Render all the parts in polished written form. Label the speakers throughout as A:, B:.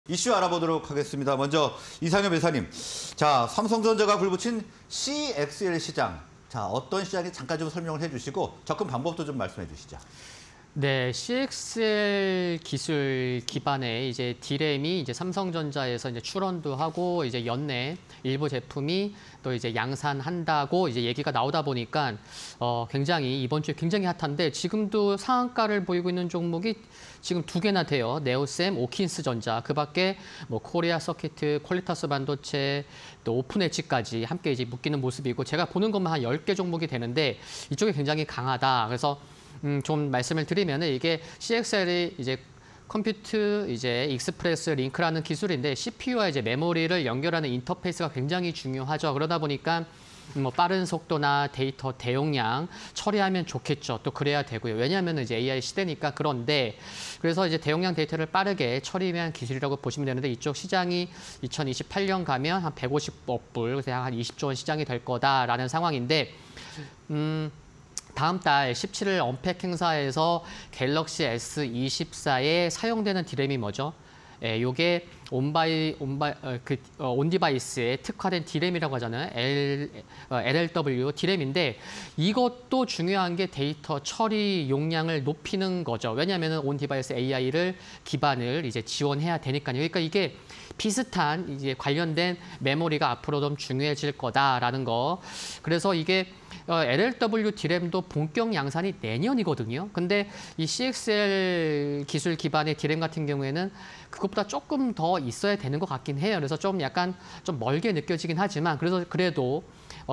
A: 이슈 알아보도록 하겠습니다. 먼저 이상엽 회사님, 자 삼성전자가 불붙인 CXL 시장, 자 어떤 시장인지 잠깐 좀 설명을 해주시고 접근 방법도 좀 말씀해 주시죠.
B: 네, CXL 기술 기반의 이제 D램이 이제 삼성전자에서 이제 출원도 하고 이제 연내 일부 제품이 또 이제 양산한다고 이제 얘기가 나오다 보니까 굉장히 이번 주에 굉장히 핫한데 지금도 상한가를 보이고 있는 종목이 지금 두 개나 돼요. 네오셈, 오킨스전자, 그밖에 뭐 코리아 서키트, 퀄리타스 반도체, 또 오픈엣지까지 함께 이제 묶이는 모습이고 제가 보는 것만 한 10개 종목이 되는데 이쪽이 굉장히 강하다. 그래서 좀 말씀을 드리면은 이게 CXL이 이제 컴퓨트 이제 익스프레스 링크라는 기술인데 CPU와 이제 메모리를 연결하는 인터페이스가 굉장히 중요하죠. 그러다 보니까 뭐 빠른 속도나 데이터 대용량 처리하면 좋겠죠. 또 그래야 되고요. 왜냐하면 이제 AI 시대니까. 그런데 그래서 이제 대용량 데이터를 빠르게 처리한 기술이라고 보시면 되는데 이쪽 시장이 2028년 가면 한 150억 불, 그래서 한 20조 원 시장이 될 거다라는 상황인데 다음 달 17일 언팩 행사에서 갤럭시 S24에 사용되는 D램이 뭐죠? 예, 요게 온디바이스에 특화된 D램이라고 하잖아요. LLW D램인데 이것도 중요한 게 데이터 처리 용량을 높이는 거죠. 왜냐하면 온디바이스 AI를 기반을 이제 지원해야 되니까요. 그러니까 이게 비슷한 이제 관련된 메모리가 앞으로 좀 중요해질 거다라는 거. 그래서 이게 LLW D램도 본격 양산이 내년이거든요. 근데 이 CXL 기술 기반의 D램 같은 경우에는 그것보다 조금 더 있어야 되는 것 같긴 해요. 그래서 좀 약간 좀 멀게 느껴지긴 하지만 그래도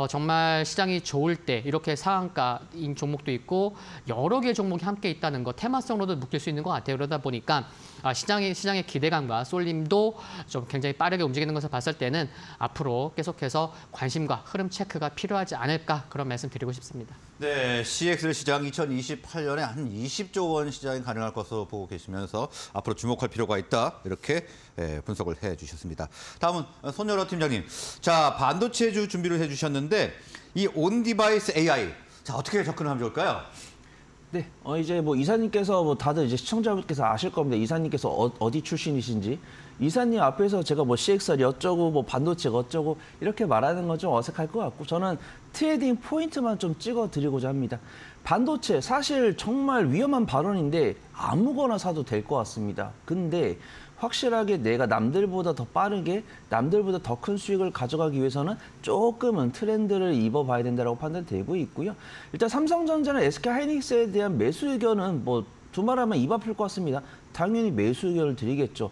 B: 정말 시장이 좋을 때 이렇게 상한가인 종목도 있고 여러 개의 종목이 함께 있다는 거 테마성으로도 묶일 수 있는 것 같아요. 그러다 보니까 시장의 기대감과 쏠림도 좀 굉장히 빠르게 움직이는 것을 봤을 때는 앞으로 계속해서 관심과 흐름 체크가 필요하지 않을까 그런 말씀 드리고 싶습니다.
A: 네, CXL 시장 2028년에 한 20조 원 시장이 가능할 것으로 보고 계시면서 앞으로 주목할 필요가 있다 이렇게 분석을 해주셨습니다. 다음은 손여러 팀장님, 자 반도체주 준비를 해주셨는데 이 온디바이스 AI, 자 어떻게 접근하면 좋을까요?
C: 네, 이제 뭐 이사님께서 뭐 다들 이제 시청자분께서 아실 겁니다. 이사님께서 어디 출신이신지. 이사님 앞에서 제가 뭐 CXL이 어쩌고 뭐 반도체가 어쩌고 이렇게 말하는 건 좀 어색할 것 같고 저는 트레이딩 포인트만 좀 찍어드리고자 합니다. 반도체 사실 정말 위험한 발언인데 아무거나 사도 될 것 같습니다. 근데 확실하게 내가 남들보다 더 빠르게 남들보다 더 큰 수익을 가져가기 위해서는 조금은 트렌드를 입어봐야 된다고 판단되고 있고요. 일단 삼성전자나 SK하이닉스에 대한 매수 의견은 뭐 두말하면 입 아플 것 같습니다. 당연히 매수 의견을 드리겠죠.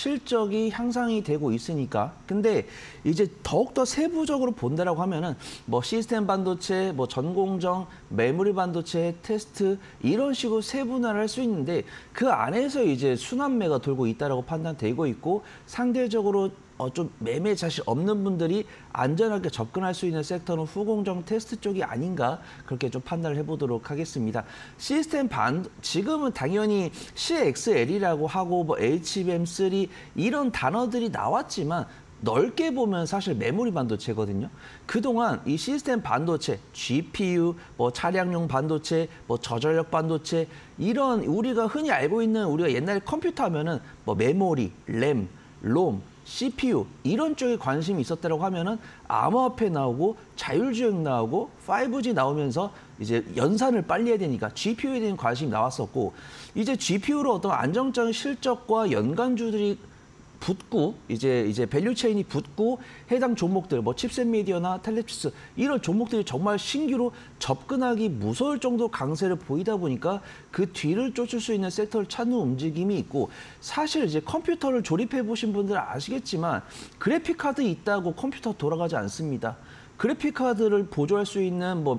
C: 실적이 향상이 되고 있으니까. 근데 이제 더욱더 세부적으로 본다라고 하면은 뭐 시스템 반도체, 뭐 전공정, 메모리 반도체, 테스트 이런 식으로 세분화를 할 수 있는데 그 안에서 이제 순환매가 돌고 있다라고 판단되고 있고 상대적으로 좀 매매 자신 없는 분들이 안전하게 접근할 수 있는 섹터는 후공정 테스트 쪽이 아닌가 그렇게 좀 판단을 해보도록 하겠습니다. 시스템 지금은 당연히 CXL이라고 하고 뭐 HBM3 이런 단어들이 나왔지만 넓게 보면 사실 메모리 반도체거든요. 그동안 이 시스템 반도체, GPU, 뭐 차량용 반도체, 뭐 저전력 반도체 이런 우리가 흔히 알고 있는 우리가 옛날에 컴퓨터 하면은 뭐 메모리, 램, 롬 CPU 이런 쪽에 관심이 있었다고 하면은 암호화폐 나오고 자율주행 나오고 5G 나오면서 이제 연산을 빨리 해야 되니까 GPU에 대한 관심이 나왔었고 이제 GPU로 어떤 안정적인 실적과 연관주들이 붙고 이제 밸류 체인이 붙고 해당 종목들 뭐 칩셋 미디어나 텔레피스 이런 종목들이 정말 신규로 접근하기 무서울 정도 강세를 보이다 보니까 그 뒤를 쫓을 수 있는 섹터를 찾는 움직임이 있고 사실 이제 컴퓨터를 조립해 보신 분들은 아시겠지만 그래픽 카드 있다고 컴퓨터 돌아가지 않습니다. 그래픽 카드를 보조할 수 있는 뭐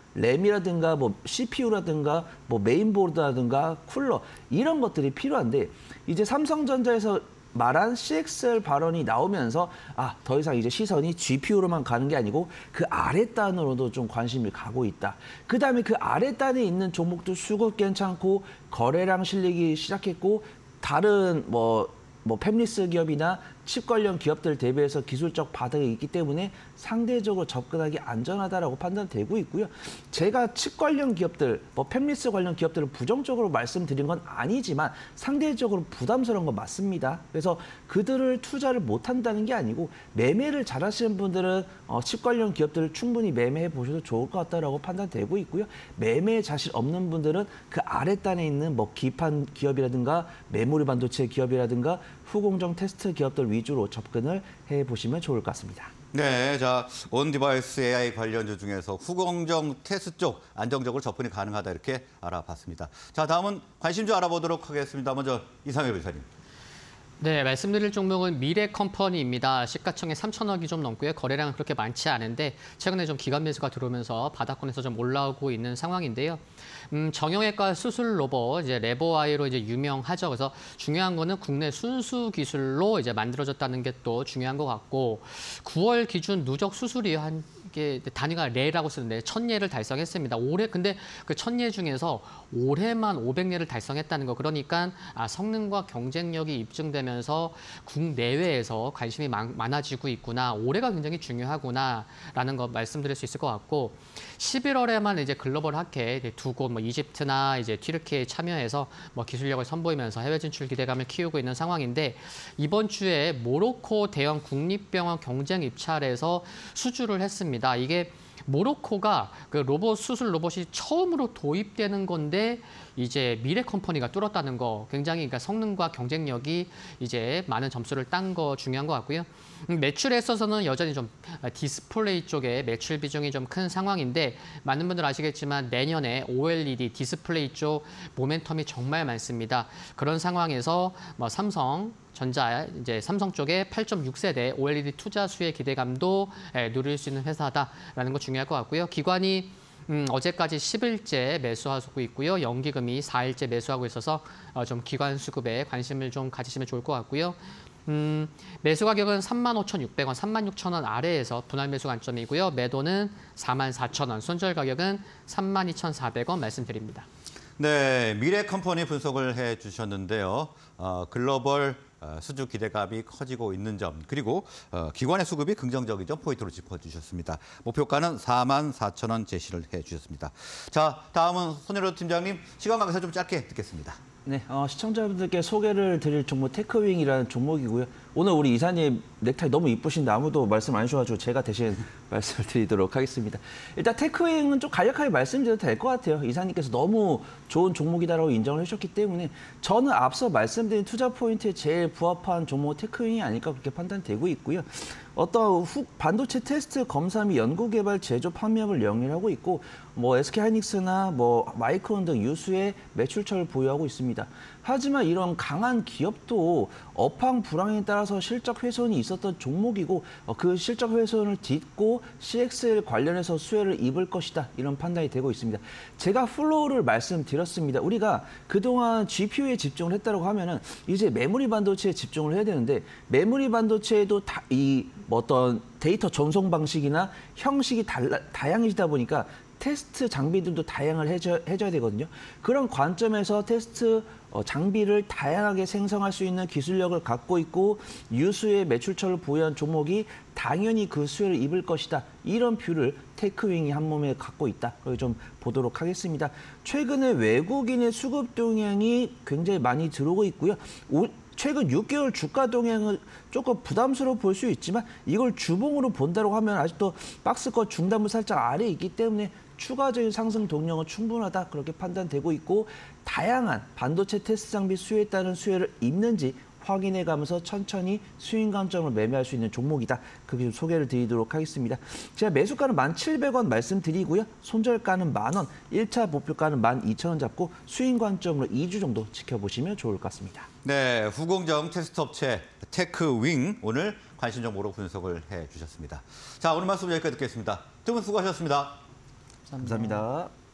C: 램이라든가 뭐 CPU라든가 뭐 메인보드라든가 쿨러 이런 것들이 필요한데 이제 삼성전자에서 말한 CXL 발언이 나오면서 더 이상 이제 시선이 GPU로만 가는 게 아니고 그 아랫단으로도 좀 관심이 가고 있다. 그다음에 그 아랫단에 있는 종목도 수급 괜찮고 거래량 실리기 시작했고 다른 뭐 뭐 팹리스 기업이나 칩 관련 기업들 대비해서 기술적 바닥이 있기 때문에 상대적으로 접근하기 안전하다라고 판단되고 있고요. 제가 칩 관련 기업들, 뭐 팹리스 관련 기업들을 부정적으로 말씀드린 건 아니지만 상대적으로 부담스러운 건 맞습니다. 그래서 그들을 투자를 못 한다는 게 아니고 매매를 잘하시는 분들은 칩 관련 기업들을 충분히 매매해 보셔도 좋을 것 같다라고 판단되고 있고요. 매매 자신 없는 분들은 그 아랫단에 있는 뭐 기판 기업이라든가 메모리 반도체 기업이라든가 후공정 테스트 기업들 위주로 접근을 해보시면 좋을 것 같습니다.
A: 네, 자, 온디바이스 AI 관련주 중에서 후공정 테스트 쪽 안정적으로 접근이 가능하다 이렇게 알아봤습니다. 자, 다음은 관심주 알아보도록 하겠습니다. 먼저 이상해 변호사님.
B: 네, 말씀드릴 종목은 미래컴퍼니입니다. 시가총액 3천억이 좀 넘고요. 거래량은 그렇게 많지 않은데 최근에 좀 기관 매수가 들어오면서 바닥권에서 좀 올라오고 있는 상황인데요. 정형외과 수술 로봇, 이제 레보아이로 이제 유명하죠. 그래서 중요한 거는 국내 순수 기술로 이제 만들어졌다는 게 또 중요한 것 같고 9월 기준 누적 수술이 이게 단위가 레라고 쓰는데 1,000예를 달성했습니다. 올해 근데 그 1,000예 중에서 올해만 500예를 달성했다는 거. 그러니까 성능과 경쟁력이 입증되면서 국내외에서 관심이 많아지고 있구나. 올해가 굉장히 중요하구나라는 거 말씀드릴 수 있을 것 같고 11월에만 이제 글로벌 학회 두 곳 뭐 이집트나 이제 튀르키예에 참여해서 뭐 기술력을 선보이면서 해외 진출 기대감을 키우고 있는 상황인데 이번 주에 모로코 대형 국립병원 경쟁 입찰에서 수주를 했습니다. 이게 모로코가 그 로봇 수술 로봇이 처음으로 도입되는 건데 이제 미래컴퍼니가 뚫었다는 거 굉장히 그러니까 성능과 경쟁력이 이제 많은 점수를 딴 거 중요한 것 같고요. 매출에 있어서는 여전히 좀 디스플레이 쪽에 매출 비중이 좀 큰 상황인데 많은 분들 아시겠지만 내년에 OLED 디스플레이 쪽 모멘텀이 정말 많습니다. 그런 상황에서 뭐 삼성전자 이제 삼성 쪽에 8.6세대 OLED 투자 수의 기대감도 누릴 수 있는 회사다라는 거 중요할 것 같고요. 기관이 어제까지 10일째 매수하고 있고요. 연기금이 4일째 매수하고 있어서 좀 기관 수급에 관심을 좀 가지시면 좋을 것 같고요. 매수 가격은 35,600원, 36,000원 아래에서 분할 매수 관점이고요. 매도는 44,000원, 손절 가격은 32,400원 말씀드립니다.
A: 네, 미래컴퍼니 분석을 해주셨는데요. 글로벌 수주 기대감이 커지고 있는 점, 그리고 기관의 수급이 긍정적인 점 포인트로 짚어주셨습니다. 목표가는 44,000원 제시를 해주셨습니다. 자, 다음은 손혜로 팀장님, 시간 관계상 좀 짧게 듣겠습니다.
C: 네, 시청자분들께 소개를 드릴 종목 테크윙이라는 종목이고요. 오늘 우리 이사님 넥타이 너무 이쁘신데 아무도 말씀 안 주셔가지고 제가 대신 말씀을 드리도록 하겠습니다. 일단 테크윙은 좀 간략하게 말씀드려도 될 것 같아요. 이사님께서 너무 좋은 종목이다라고 인정을 해주셨기 때문에 저는 앞서 말씀드린 투자 포인트에 제일 부합한 종목 테크윙이 아닐까 그렇게 판단되고 있고요. 어떤 반도체 테스트 검사 및 연구개발 제조 판매업을 영위하고 있고 뭐 SK하이닉스나 뭐 마이크론 등 유수의 매출처를 보유하고 있습니다. 하지만 이런 강한 기업도 업황 불황에 따라서 실적 훼손이 있었던 종목이고 그 실적 훼손을 딛고 CXL 관련해서 수혜를 입을 것이다 이런 판단이 되고 있습니다. 제가 플로우를 말씀드렸습니다. 우리가 그동안 GPU에 집중을 했다고 하면은 이제 메모리 반도체에 집중을 해야 되는데 메모리 반도체에도 어떤 데이터 전송 방식이나 형식이 다양해지다 보니까 테스트 장비들도 다양을 해줘야 되거든요. 그런 관점에서 테스트 장비를 다양하게 생성할 수 있는 기술력을 갖고 있고 유수의 매출처를 보유한 종목이 당연히 그 수혜를 입을 것이다. 이런 뷰를 테크윙이 한 몸에 갖고 있다. 그걸 좀 보도록 하겠습니다. 최근에 외국인의 수급 동향이 굉장히 많이 들어오고 있고요. 최근 6개월 주가 동향은 조금 부담스러워 보일 수 있지만 이걸 주봉으로 본다고 하면 아직도 박스권 중단부 살짝 아래에 있기 때문에 추가적인 상승 동력은 충분하다 그렇게 판단되고 있고 다양한 반도체 테스트 장비 수요에 따른 수혜를 입는지 확인해가면서 천천히 수익 관점을 매매할 수 있는 종목이다. 그렇게 좀 소개를 드리도록 하겠습니다. 제가 매수가는 1,700원 말씀드리고요. 손절가는 10,000원, 1차 목표가는 12,000원 잡고 수익 관점으로 2주 정도 지켜보시면 좋을 것 같습니다.
A: 네, 후공정 테스트 업체 테크윙 오늘 관심 정보로 분석을 해주셨습니다. 자, 오늘 말씀 여기까지 듣겠습니다. 두 분 수고하셨습니다.
C: 감사합니다.